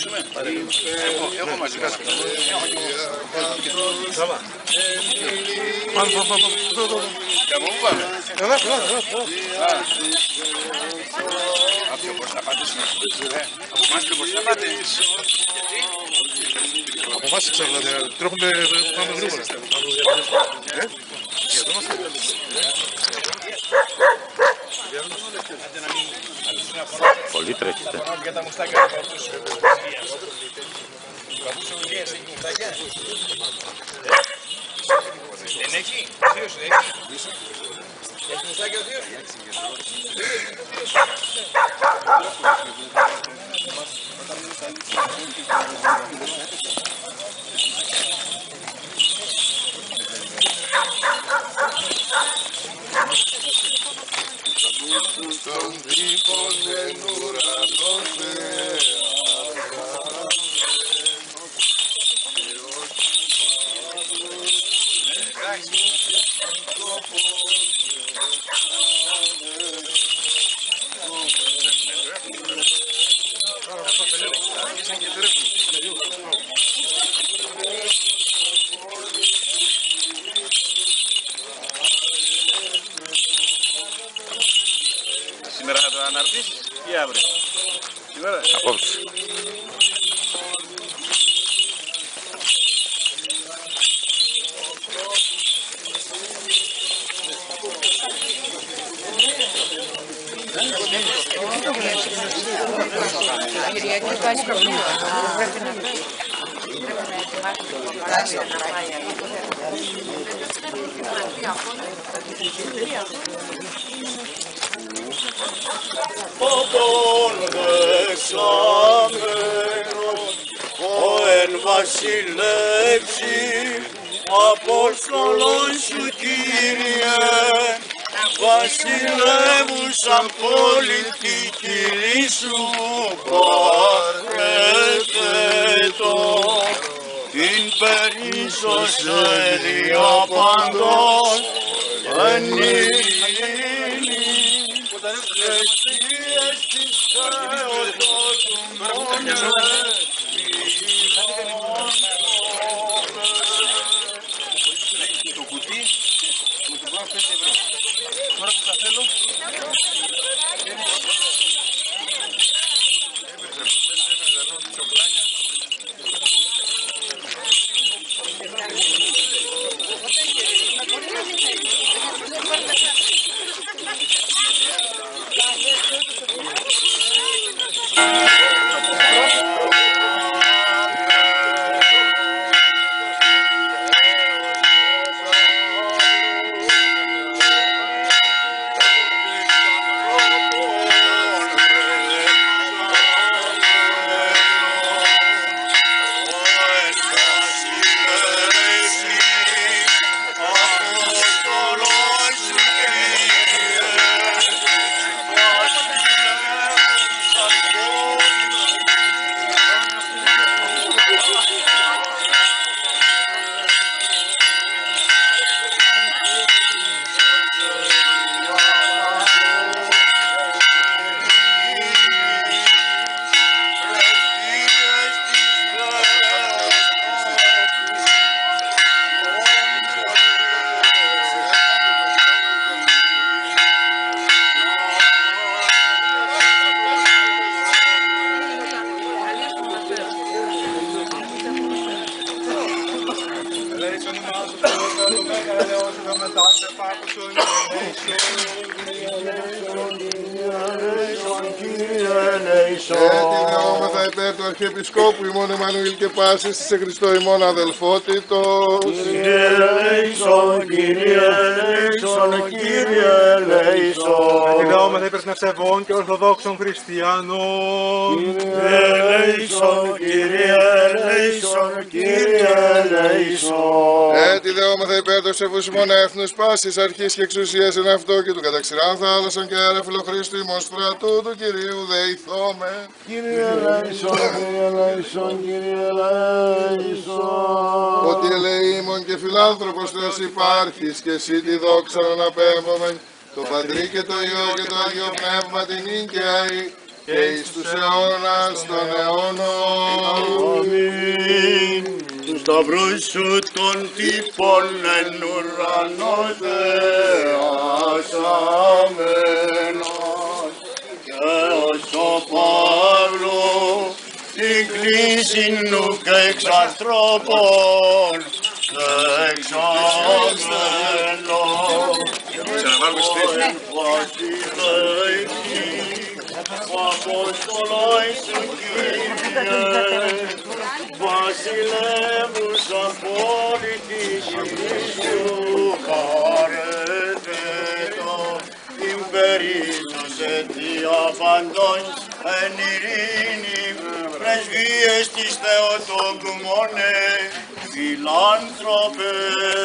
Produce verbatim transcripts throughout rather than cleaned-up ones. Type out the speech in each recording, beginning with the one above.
παραδώσουμε. Έχω μαζί μας. Πάμε, πάμε, πάμε. Καμώ που πάμε. Εδώ, εδώ, εδώ. Από πιο μπροστά πάτε σήμερα. Από εμάς πιο μπροστά πάτε. Γιατί? Από εμάς εξαρτάται. Τρέχουμε πάμε γρήγορα. Ε, εδώ είμαστε. Πολύ τρέχετε. Για τα μουστάκια του παππούς. Ο παππούς ο Ηλίας έχει μουστάκια. Δεν έχει. Θείος δεν έχει. Έχει μουστάκια ο θείος. Των τύπων εν ουρανό Σήμερα θα το αναρτήσεις ή αύριο? Σήμερα. Απόψε. Κυριακή πάει στο πλοίο. Πρέπει να ετοιμάσει το παράδειγμα να πάει εκεί. Παπών δεξαμένος, ο εν βασιλεύσει, Απόστολον σου Κύριε, βασιλεύουσαν πόλη τη χείλη σου παρέθετο, την περίσσωσε δια παντός εν ειρήνη. Ευθείες της Θεοτός του μόνε, Το κουτί, μου το πάω πέντε ευρώ. Τώρα που τα θέλω, έτη δεόμεθα υπέρ του Αρχιεπισκόπου ημών Εμμανουήλ και πάσης της σε Χριστώ ημών αδελφότητος. Κύριε ελέησον, Κύριε ελέησον, Κύριε ελέησον. Έτη δεόμεθα υπέρ πνευσεβών και ορθοδόξων χριστιανών. Κύριε ελέησον, Κύριε ελέησον, Κύριε ελέησον. Έτη δεόμεθα υπέρ του ευσεβούς ημών έθνους πάσης αρχής και εξουσίας εν αυτό και του καταξηράν θάλασσον και έρεφλο Χριστού ημών στρατού του Κυρίου δεηθώμε. Κύριε ελέησον, Κύριε ελέησον, Κύριε ελέησον. Ότι ελεήμων και φιλάνθρωπος Θεός υπάρχεις και εσύ τη δόξα αναπέμπομεν, το Πατρί και το Υιό και το Άγιο Πνεύμα την νίκαια και εις τους αιώνας των αιώνων. Αμήν. Του σταυρού σου των τύπων εν ουρανό θεάσαμενος και ως ο Παύλο την κλίσιν νου και εξ ανθρώπων εξάμενος ο Απόστολος σου Κύριε βασιλεύους απόλυτης σου παρέθετο υπερίσσωσε διαφαντός εν ειρήνη πρεσβείες της Θεοτόκου μόνε φιλάνθρωπε.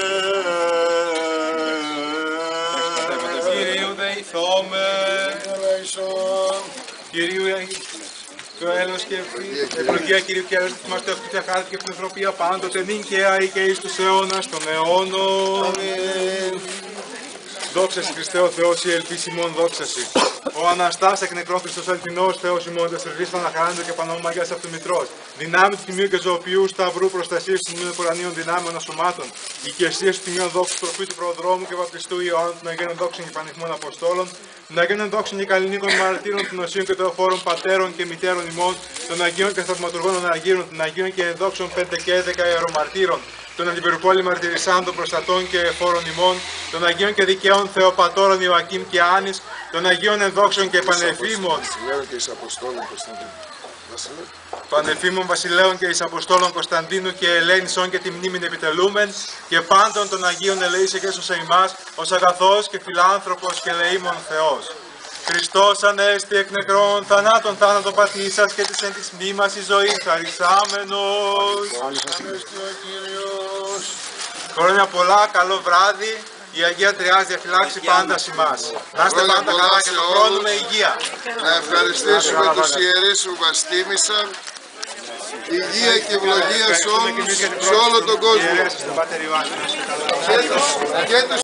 Κυρίου δεηθώμε. Κυρίου το έλεος και ευλογία Κυρίου και έλεος της μαρτίας και χάρη και ευθυνοτροπία πάντοτε νυν και αεί και εις τους αιώνας των αιώνων. Δόξα σοι Χριστέ ο Θεός, η ελπίς ημών δόξα σοι. Ο Αναστάς εκ νεκρών Χριστός αληθινός Θεός ημών, τεσσερβείς παναχαράντο και πανόμαγιας αυτού μητρός. Δυνάμει του τιμίου και ζωοποιού σταυρού προστασίας του τιμίου κορανίων δυνάμεων ασωμάτων. Οικεσίας του τιμίου δόξου προφήτου προδρόμου και βαπτιστού Ιωάννου των Αγίων δόξων και πανηγμών Αποστόλων. Των Αγίων δόξων και καλλινίκων μαρτύρων των Οσίων και Θεοφόρων πατέρων και μητέρων ημών. Των Αγίων και θαυματουργών των Αργύρων. Των Αγίων και ενδόξων πέντε και έντεκα ιερομαρτύρων. Των Αντιπεροπόλη μαρτυρισσάντων προστατών και εφόρων ημών, των Αγίων και δικαίων Θεοπατώρων Ιωακήμ και Άνης, των Αγίων ενδόξων και πανεφήμων, πανεφήμων βασιλέων και εις Αποστόλων Κωνσταντίνου και Ελένησον και τη μνήμην επιτελούμεν, και πάντων των Αγίων ελεήσε και σε ημάς, ως αγαθός και φιλάνθρωπος και ελεήμων Θεός. Χριστός ανέστη εκ νεκρών, θανάτων θάνατον πατήσας και της εν της μνήμας η ζωή χαρισάμενος. Χρόνια πολλά, καλό βράδυ, η Αγία Τριάς διαφυλάξει πάντα σημάς. Να είστε πάντα καλά και το χρόνο με υγεία. Να ευχαριστήσουμε τους ιερείς που μας τίμησαν. Υγεία και ευλογία σε όλους, σε όλο τον κόσμο. Και τους